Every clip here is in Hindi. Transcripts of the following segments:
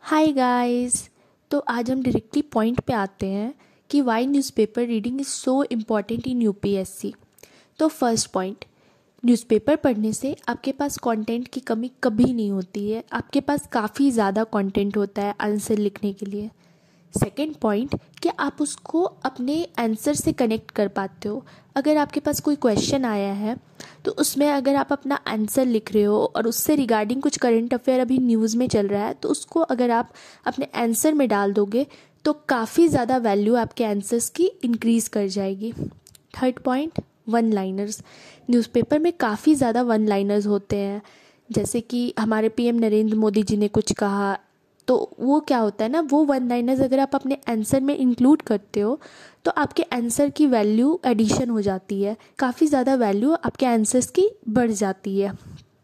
Hi guys. तो आज हम डायरेक्टली पॉइंट पे आते हैं कि why newspaper reading is so important in UPSC. तो फर्स्ट पॉइंट, न्यूज़पेपर पढ़ने से आपके पास कंटेंट की कमी कभी नहीं होती है। आपके पास काफ़ी ज़्यादा कंटेंट होता है आंसर लिखने के लिए। सेकेंड पॉइंट, कि आप उसको अपने आंसर से कनेक्ट कर पाते हो। अगर आपके पास कोई क्वेश्चन आया है तो उसमें अगर आप अपना आंसर लिख रहे हो और उससे रिगार्डिंग कुछ करंट अफेयर अभी न्यूज़ में चल रहा है तो उसको अगर आप अपने आंसर में डाल दोगे तो काफ़ी ज़्यादा वैल्यू आपके आंसर्स की इंक्रीज़ कर जाएगी। Third point, one liners. Newspaper में काफ़ी ज़्यादा वन लाइनर्स होते हैं। जैसे कि हमारे पीएम नरेंद्र मोदी जी ने कुछ कहा तो वो क्या होता है ना, वो वन लाइनर्स अगर आप अपने आंसर में इंक्लूड करते हो तो आपके आंसर की वैल्यू एडिशन हो जाती है, काफ़ी ज़्यादा वैल्यू आपके आंसर्स की बढ़ जाती है।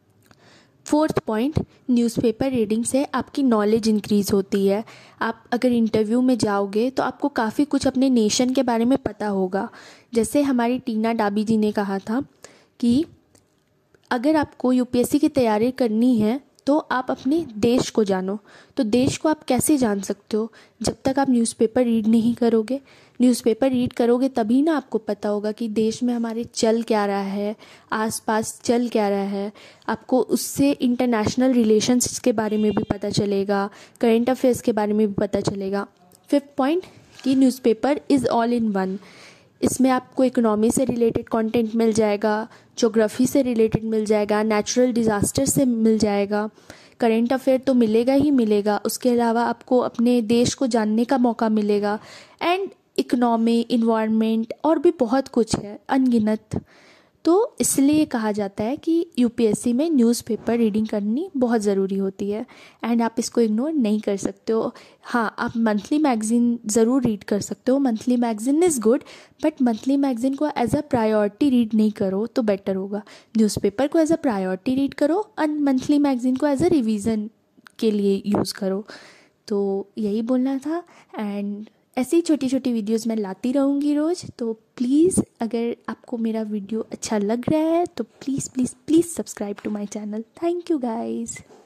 फोर्थ पॉइंट, न्यूज़पेपर रीडिंग से आपकी नॉलेज इंक्रीज़ होती है। आप अगर इंटरव्यू में जाओगे तो आपको काफ़ी कुछ अपने नेशन के बारे में पता होगा। जैसे हमारी टीना डाबी जी ने कहा था कि अगर आपको यूपीएससी की तैयारी करनी है तो आप अपने देश को जानो। तो देश को आप कैसे जान सकते हो? जब तक आप न्यूज़पेपर रीड नहीं करोगे। न्यूज़पेपर रीड करोगे तभी ना आपको पता होगा कि देश में हमारे चल क्या रहा है, आसपास चल क्या रहा है। आपको उससे इंटरनेशनल रिलेशंस के बारे में भी पता चलेगा, करेंट अफेयर्स के बारे में भी पता चलेगा। फिफ्थ पॉइंट, कि newspaper is all in one. इसमें आपको इकोनॉमी से रिलेटेड कंटेंट मिल जाएगा, ज्योग्राफी से रिलेटेड मिल जाएगा, नेचुरल डिज़ास्टर से मिल जाएगा, करेंट अफेयर तो मिलेगा ही मिलेगा। उसके अलावा आपको अपने देश को जानने का मौका मिलेगा एंड इकोनॉमी, इन्वायरमेंट और भी बहुत कुछ है अनगिनत। तो इसलिए कहा जाता है कि यूपीएससी में न्यूज़पेपर रीडिंग करनी बहुत ज़रूरी होती है एंड आप इसको इग्नोर नहीं कर सकते हो। हाँ, आप मंथली मैगज़ीन ज़रूर रीड कर सकते हो। Monthly magazine is good, but monthly magazine को एज अ प्रायोरिटी रीड नहीं करो तो बेटर होगा। न्यूज़पेपर को एज अ प्रायोरिटी रीड करो और मंथली मैगज़ीन को एज अ रिवीजन के लिए यूज़ करो। तो यही बोलना था एंड ऐसी छोटी छोटी वीडियोस मैं लाती रहूँगी रोज़। तो प्लीज़ अगर आपको मेरा वीडियो अच्छा लग रहा है तो please please please subscribe to my channel. Thank you guys.